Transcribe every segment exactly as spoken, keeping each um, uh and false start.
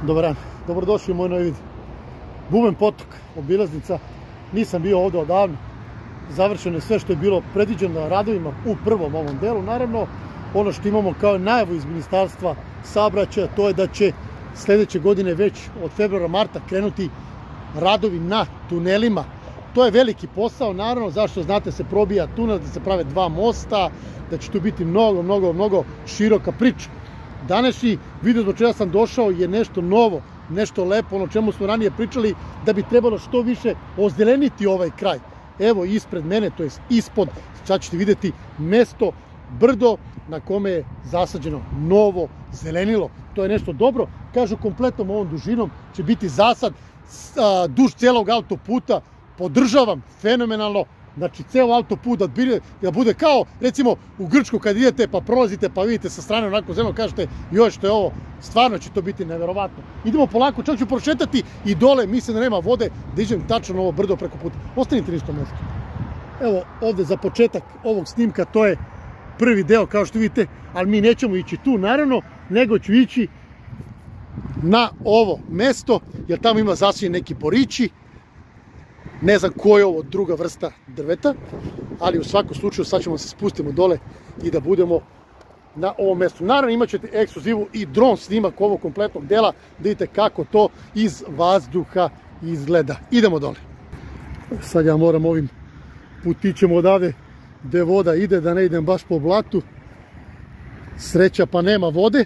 Dobar dan, dobrodošli u moj novi video. Buben potok, obilaznica, nisam bio ovdje odavno. Završeno je sve što je bilo predviđeno na radovima u prvom ovom delu. Naravno, ono što imamo kao najavu iz Ministarstva saobraćaja, to je da će sljedeće godine već od februara marta krenuti radovi na tunelima. To je veliki posao, naravno, zašto znate se probija tunel, da se prave dva mosta, da će tu biti mnogo, mnogo, mnogo široka priča. Današnji video zbog čega sam došao je nešto novo, nešto lepo, ono čemu smo ranije pričali, da bi trebalo što više ozeleniti ovaj kraj. Evo ispred mene, to je ispod, sad ćete vidjeti mesto, brdo na kome je zasađeno novo zelenilo. To je nešto dobro, kažu kompletnom ovom dužinom će biti zasad a, duž cijelog autoputa, podržavam, fenomenalno. Znači, ceo autoput da, da bude kao, recimo, u Grčku kad idete pa prolazite pa vidite sa strane onako zemlju, kažete joj što je ovo, stvarno će to biti neverovatno. Idemo polako, čak ću prošetati i dole, mislim da nema vode, da iđem tačno na ovo brdo preko puta. Ostanite na istom mjestu. Evo, ovdje za početak ovog snimka, to je prvi deo, kao što vidite, ali mi nećemo ići tu, naravno, nego ću ići na ovo mesto, jer tamo ima zasvijen neki borići. Ne znam koja je ovo druga vrsta drveta, ali u svakom slučaju sad ćemo se spustimo dole i da budemo na ovom mjestu. Naravno imat ćete ekskluzivu i dron snimak ovog kompletnog dela, da vidite kako to iz vazduha izgleda. Idemo dole. Sad ja moram ovim putićem odavde gdje voda ide, da ne idem baš po blatu. Sreća pa nema vode.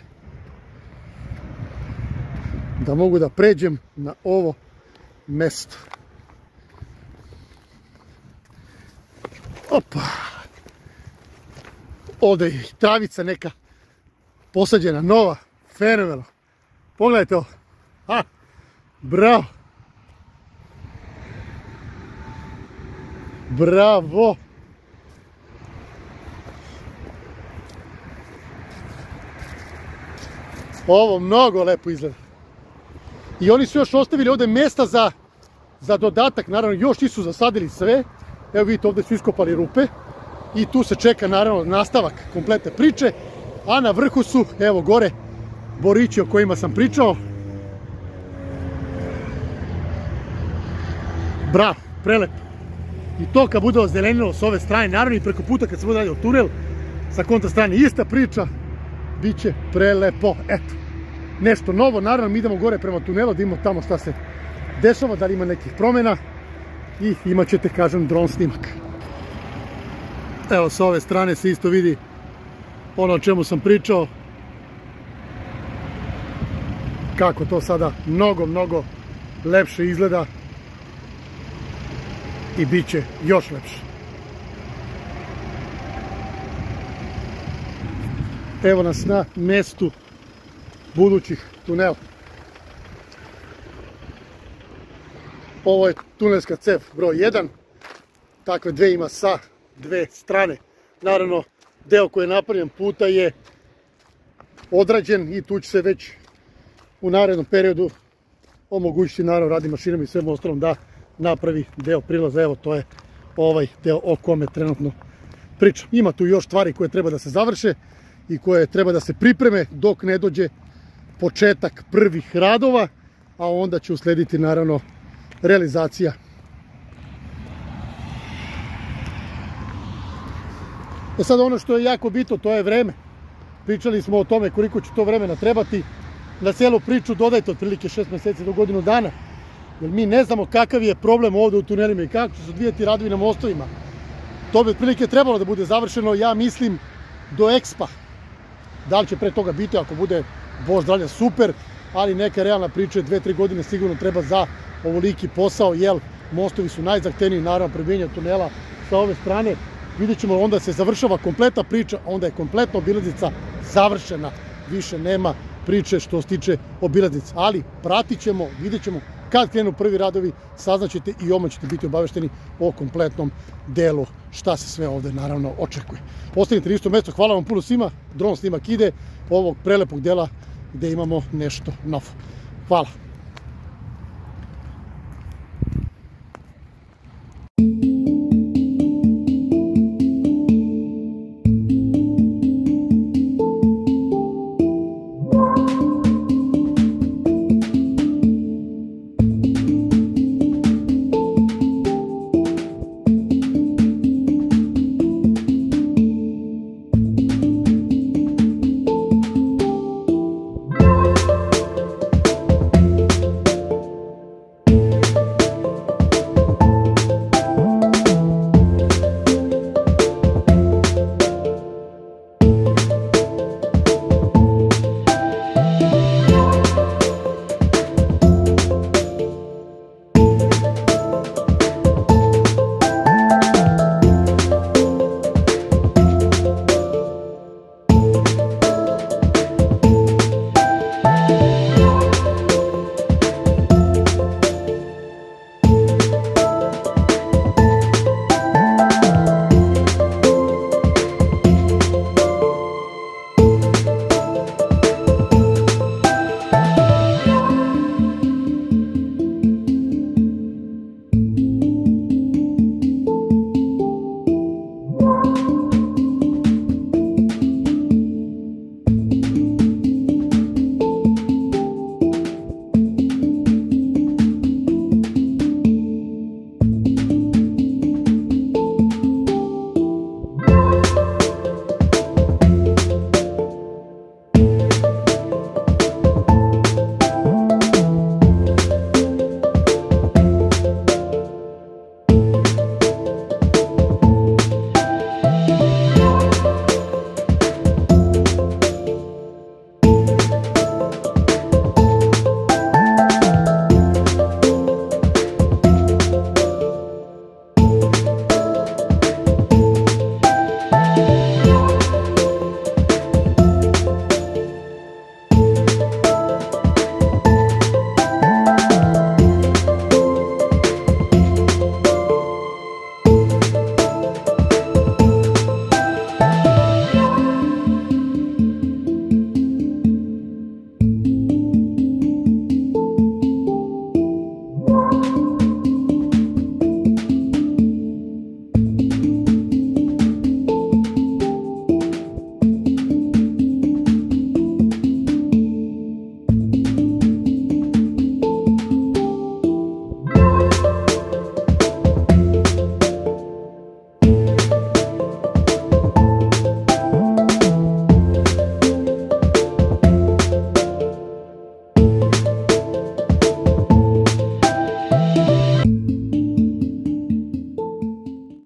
Da mogu da pređem na ovo mjesto. Opa, ovdje je travica neka posađena, nova, fenomenalno. Pogledajte ovo, ha, bravo, bravo. Ovo mnogo lepo izgleda. I oni su još ostavili ovdje mjesta za, za dodatak, naravno još nisu zasadili sve. Evo vidite, ovdje su iskopali rupe i tu se čeka naravno nastavak kompletne priče, a na vrhu su, evo gore, borići o kojima sam pričao. Bravo, prelepo. I to kad bude ozelenilo s ove strane, naravno i preko puta kad se bude radio tunel, sa kontra strane ista priča, bit će prelepo. Eto, nešto novo, naravno mi idemo gore prema tunelu, da imamo tamo šta se dešava, da li ima nekih promjena. I imat ćete, kažem, dron snimak. Evo, sa ove strane se isto vidi ono o čemu sam pričao. Kako to sada mnogo, mnogo lepše izgleda. I bit će još lepše. Evo nas na mjestu budućih tunela. Ovo je tunelska cev broj jedan, takve dve ima sa dve strane. Naravno, deo koji je napravljen puta je odrađen i tu će se već u narednom periodu omogućiti, naravno, radnim mašinama i svemu ostalom da napravi deo prilaza. Evo, to je ovaj deo o kome trenutno pričam. Ima tu još stvari koje treba da se završe i koje treba da se pripreme dok ne dođe početak prvih radova, a onda će uslediti, naravno, realizacija. E sad ono što je jako bitno, to je vreme. Pričali smo o tome koliko će to vremena trebati. Na cijelu priču dodajte otprilike šest mjeseci do godinu dana. Jer mi ne znamo kakav je problem ovdje u tunelima i kako će se odvijati radovi na mostovima. To bi otprilike trebalo da bude završeno, ja mislim, do Expa. Da li će pre toga biti, ako bude Bog zdravlja, super, ali neka realna priča je dve tri godine sigurno treba za ovoliki posao, jer mostovi su najzahtevniji, naravno prebijenje tunela sa ove strane. Vidjet ćemo, onda se završava kompletna priča, onda je kompletna obilaznica završena. Više nema priče što se tiče obilaznice, ali pratit ćemo, vidjet ćemo kad krenu prvi radovi, saznaćete i odmah ćete biti obavešteni o kompletnom delu šta se sve ovdje naravno očekuje. Ostanite na istom mjestu, hvala vam puno svima, dron snimak ide ovog prelepog dela gdje imamo nešto novo. Hvala.